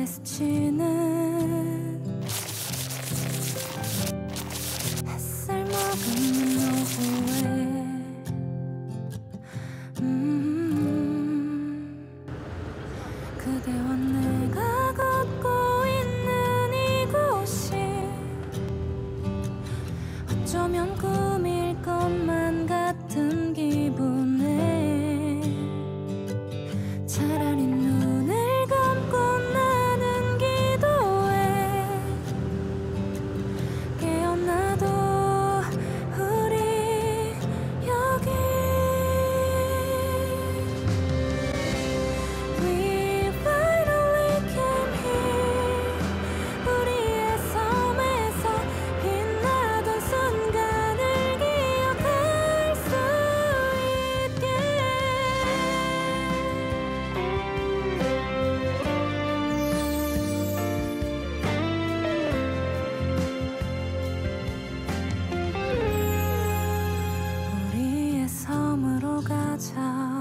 밤에 스치는 햇살 먹은 오후에 그대와 내가 걷고 있는 이곳이 어쩌면 꿈일 것만 같은 기분에 차라리 눈을 감고 나는 기도해 깨어나도 우리 여기 We finally came here 우리의 섬에서 빛나던 순간을 기억할 수 있게 우리의 섬으로 가자.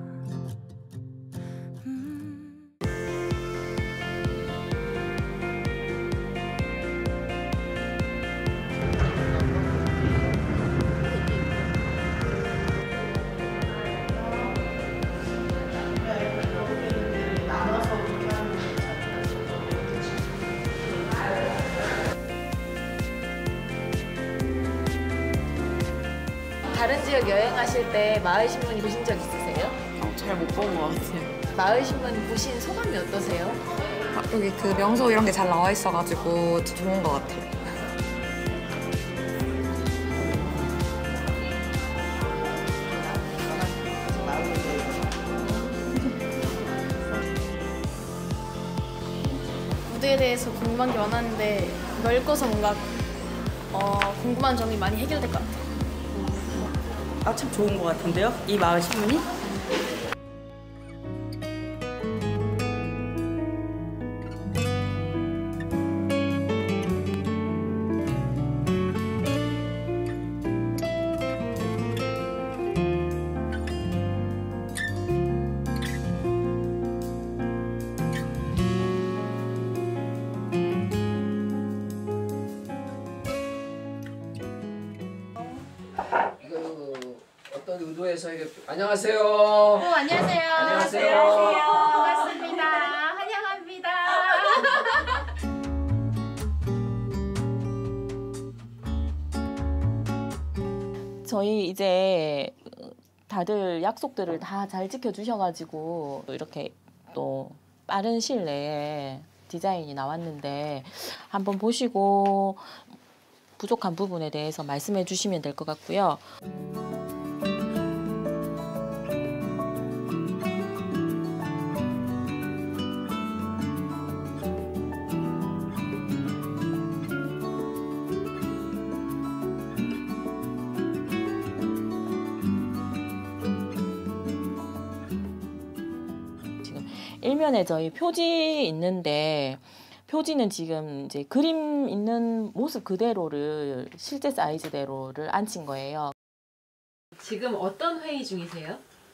다른 지역 여행하실 때 마을신문 보신 적 있으세요? 잘 못 본 것 같아요. 마을신문 보신 소감이 어떠세요? 여기 그 명소 이런 게 잘 나와 있어가지고 좋은 것 같아요. 무대에 대해서 궁금한 게 많았는데 넓어서 뭔가 궁금한 점이 많이 해결될 것 같아요. 참 좋은 것 같은데요? 이 마을 신문이? 어떤 의도에서 이게 안녕하세요. 안녕하세요. 안녕하세요. 반갑습니다. 환영합니다. 저희 이제 다들 약속들을 다 잘 지켜주셔가지고 이렇게 또 빠른 시일 내에 디자인이 나왔는데 한번 보시고 부족한 부분에 대해서 말씀해 주시면 될 것 같고요. 일면에 저희 표지 있는데 표지는 지금 이제 그림 있는 모습 그대로를 실제 사이즈대로를 앉힌 거예요. 지금 어떤 회의 중이세요?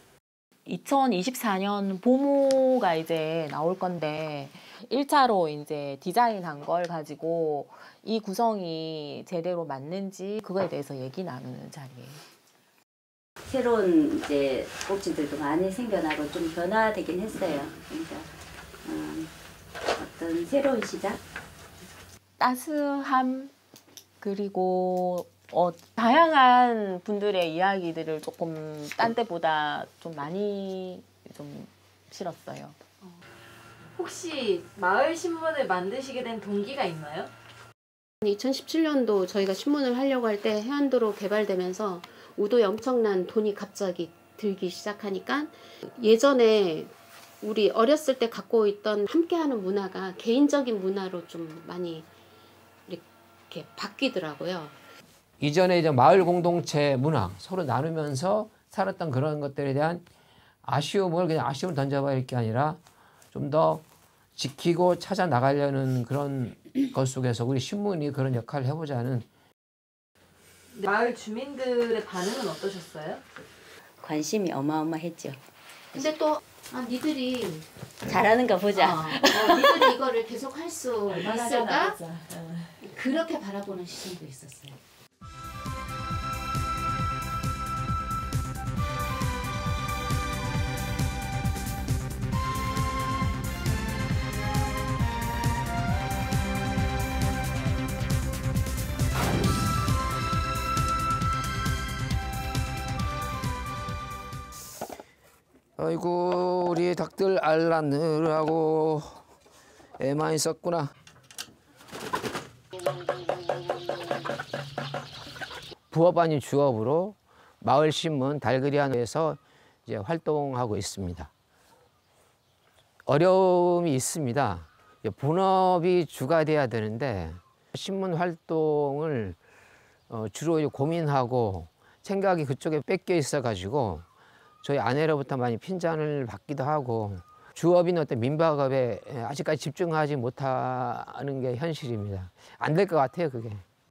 2024년 보모가 이제 나올 건데 1차로 이제 디자인한 걸 가지고 이 구성이 제대로 맞는지 그거에 대해서 얘기 나누는 자리예요. 새로운 이제 꼭지들도 많이 생겨나고 좀 변화되긴 했어요. 그러니까 어떤 새로운 시작? 따스함 그리고 다양한 분들의 이야기들을 조금 딴 때보다 좀 많이 좀 실었어요. 혹시 마을신문을 만드시게 된 동기가 있나요? 2017년도 저희가 신문을 하려고 할 때 해안도로 개발되면서 우도에 엄청난 돈이 갑자기 들기 시작하니까 예전에 우리 어렸을 때 갖고 있던 함께하는 문화가 개인적인 문화로 좀 많이 이렇게 바뀌더라고요. 이전에 이제 마을 공동체 문화 서로 나누면서 살았던 그런 것들에 대한 아쉬움을 그냥 아쉬움을 던져버릴 게 아니라 좀 더 지키고 찾아 나가려는 그런 것 속에서 우리 신문이 그런 역할을 해보자는. 마을 주민들의 반응은 어떠셨어요? 관심이 어마어마했죠. 근데 또 니들이 잘하는가 보자. 니들이 이거를 계속 할 수 있을까? 그렇게 바라보는 시선도 있었어요. 아이고 우리 닭들 알 낳느라고 애 많이 썼구나. 부업 아닌 주업으로 마을신문 달그리안에서 이제 활동하고 있습니다. 어려움이 있습니다. 본업이 주가 돼야 되는데 신문 활동을 주로 고민하고 생각이 그쪽에 뺏겨 있어가지고 저희 아내로부터 많이 핀잔을 받기도 하고 주업인 어떤 민박업에 아직까지 집중하지 못하는 게 현실입니다. 안 될 것 같아요, 그게.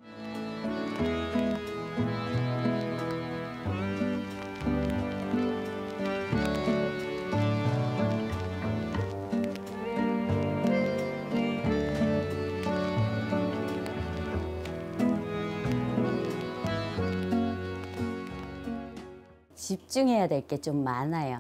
집중해야 될 게 좀 많아요.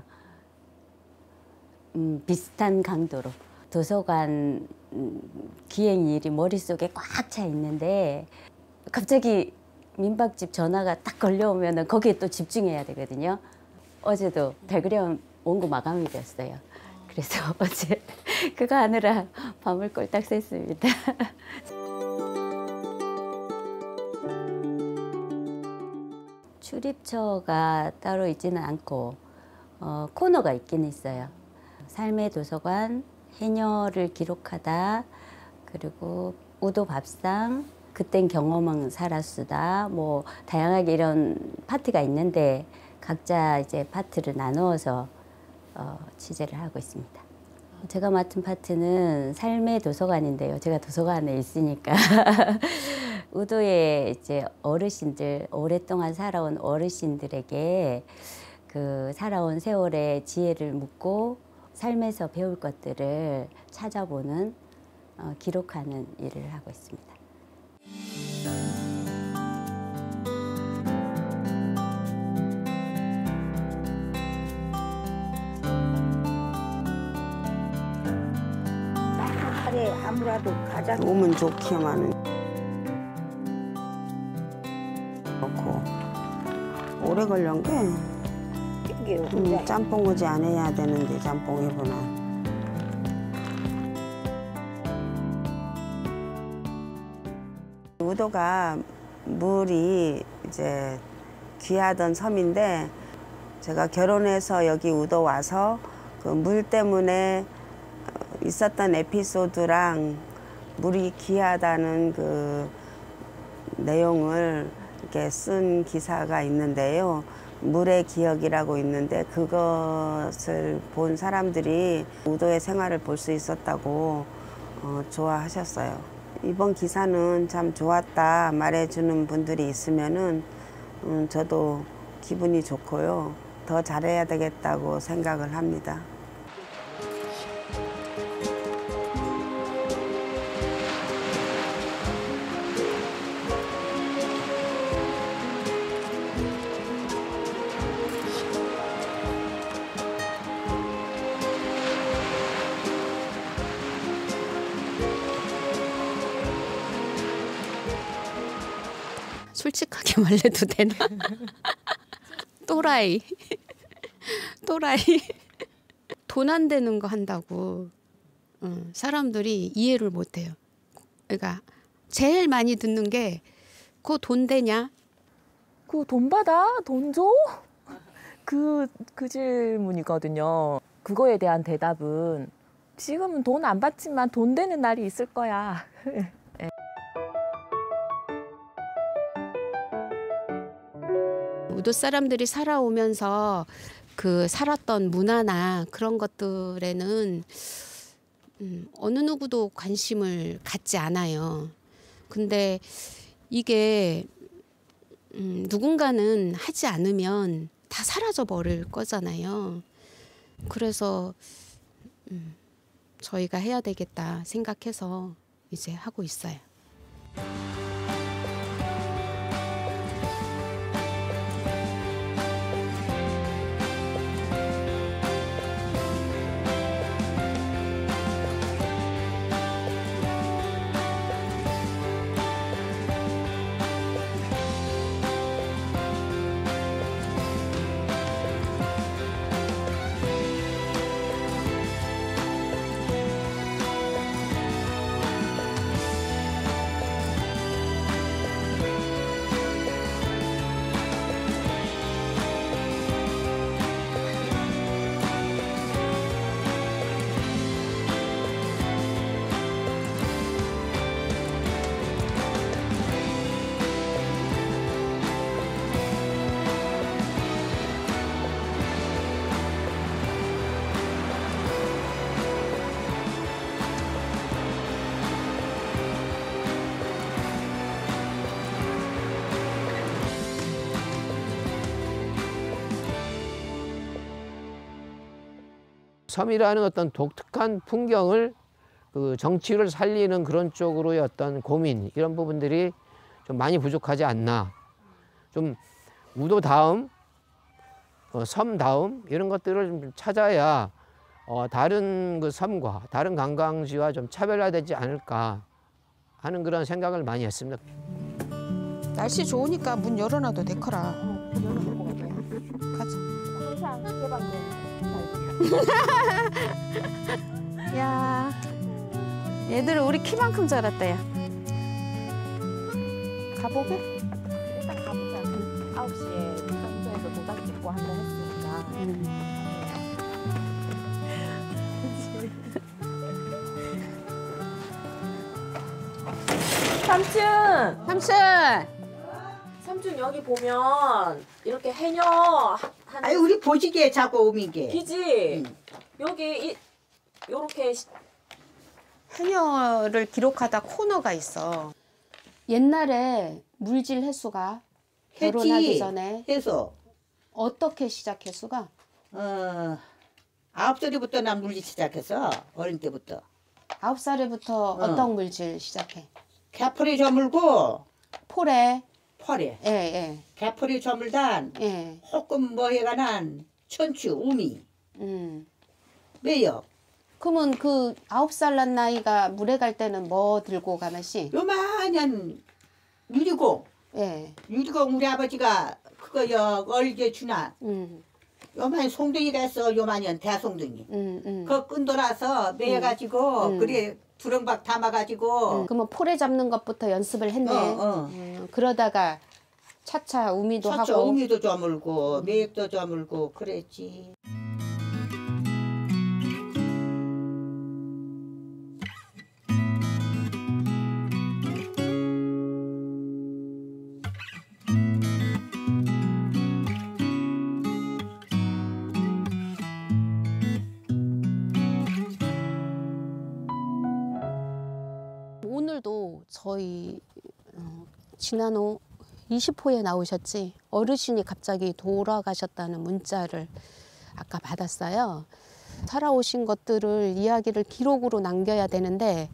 비슷한 강도로. 도서관 기행일이 머릿속에 꽉 차 있는데 갑자기 민박집 전화가 딱 걸려오면 거기에 또 집중해야 되거든요. 어제도 달그리안 원고 마감이 됐어요. 그래서 어제 그거 하느라 밤을 꼴딱 샜습니다. 출입처가 따로 있지는 않고 코너가 있긴 있어요. 삶의 도서관, 해녀를 기록하다, 그리고 우도 밥상, 그땐 경험은 살았수다, 뭐 다양하게 이런 파트가 있는데 각자 이제 파트를 나누어서 취재를 하고 있습니다. 제가 맡은 파트는 삶의 도서관인데요. 제가 도서관에 있으니까 우도의 이제 어르신들, 오랫동안 살아온 어르신들에게 그 살아온 세월의 지혜를 묻고 삶에서 배울 것들을 찾아보는, 기록하는 일을 하고 있습니다. 하루에 아무라도 가장 오면 좋기만은 그렇고 오래 걸린 게 짬뽕우지 안 해야 되는데 짬뽕이구나. 우도가 물이 이제 귀하던 섬인데 제가 결혼해서 여기 우도 와서 그 물 때문에 있었던 에피소드랑 물이 귀하다는 그 내용을 이렇게 쓴 기사가 있는데요. 물의 기억이라고 있는데 그것을 본 사람들이 우도의 생활을 볼 수 있었다고 좋아하셨어요. 이번 기사는 참 좋았다 말해주는 분들이 있으면은 저도 기분이 좋고요. 더 잘해야 되겠다고 생각을 합니다. 솔직하게 말해도 되나? 또라이. 돈 안 되는 거 한다고 사람들이 이해를 못해요. 그러니까 제일 많이 듣는 게 그거 돈 되냐? 그거 돈 받아? 돈 줘? 그 질문이거든요. 그거에 대한 대답은 지금은 돈 안 받지만 돈 되는 날이 있을 거야. 우도 사람들이 살아오면서 그 살았던 문화나 그런 것들에는 어느 누구도 관심을 갖지 않아요. 근데 이게 누군가는 하지 않으면 다 사라져 버릴 거잖아요. 그래서 저희가 해야 되겠다 생각해서 이제 하고 있어요. 섬이라는 어떤 독특한 풍경을 그 정치를 살리는 그런 쪽으로의 어떤 고민 이런 부분들이 좀 많이 부족하지 않나. 좀 우도다움, 섬다움 이런 것들을 좀 찾아야 다른 그 섬과 다른 관광지와 좀 차별화되지 않을까 하는 그런 생각을 많이 했습니다. 날씨 좋으니까 문 열어놔도 되커라. 가자. 야, 얘들은 우리 키만큼 자랐다, 야. 가보게? 일단 가보자. 9시에 성소에서 도장 찍고 한다 했으니까. 삼촌! 삼촌! 삼촌 여기 보면 이렇게 해녀 하는. 아니 우리 보시기에 자꾸 오미게. 기지. 여기 요렇게 해녀를 기록하다 코너가 있어. 옛날에 물질 횟수가 결혼하기 전에 해서 어떻게 시작 횟수가? 9살부터 난 물질 시작했어. 어린 때부터. 9살부터 어떤 물질 시작해? 개풀이 저물고 포래. 포래. 예, 예. 개풀이 저물단. 예. 호금 뭐해가난 천추 우미. 왜요? 그러면 그 9살 난 나이가 물에 갈 때는 뭐 들고 가면시? 요만한 유리공. 예. 유리공 우리 아버지가 그거 얼게 주나. 요만 송둥이가 있어. 요만한 대송둥이. 그거 끈돌아서 매가지고 그래 두렁박 담아가지고. 그러면 포래 잡는 것부터 연습을 했네. 그러다가 차차 우미도 차차 하고. 우미도 저물고 매액도 저물고 그랬지. 오늘도 저희 지난 20호에 나오셨지 어르신이 갑자기 돌아가셨다는 문자를 아까 받았어요. 살아오신 것들을 이야기를 기록으로 남겨야 되는데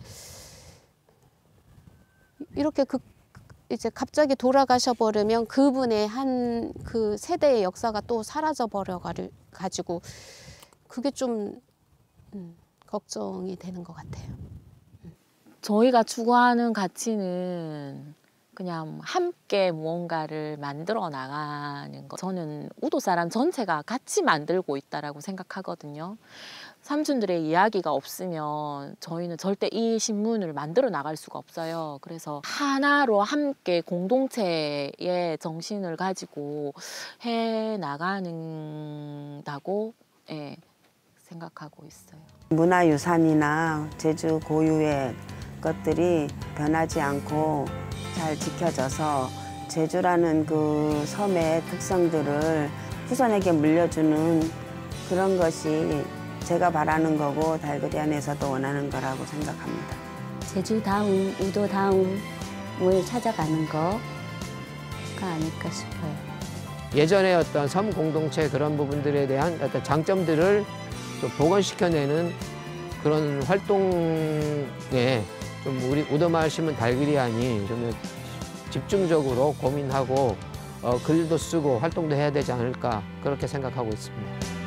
이렇게 이제 갑자기 돌아가셔 버리면 그분의 한 그 세대의 역사가 또 사라져 버려 가지고 그게 좀 걱정이 되는 것 같아요. 저희가 추구하는 가치는 그냥 함께 무언가를 만들어 나가는 거. 저는 우도 사람 전체가 같이 만들고 있다라고 생각하거든요. 삼촌들의 이야기가 없으면 저희는 절대 이 신문을 만들어 나갈 수가 없어요. 그래서 하나로 함께 공동체의 정신을 가지고 해 나가는다고 생각하고 있어요. 문화유산이나 제주 고유의 것들이 변하지 않고 잘 지켜져서 제주라는 그 섬의 특성들을 후손에게 물려주는 그런 것이 제가 바라는 거고 달그리안에서도 원하는 거라고 생각합니다. 제주다움, 우도다움을 찾아가는 거가 아닐까 싶어요. 예전에 어떤 섬 공동체 그런 부분들에 대한 어떤 장점들을 좀 복원시켜내는 그런 활동에 좀 우리 우도마을 시민 달그리안이 좀 집중적으로 고민하고 글도 쓰고 활동도 해야 되지 않을까 그렇게 생각하고 있습니다.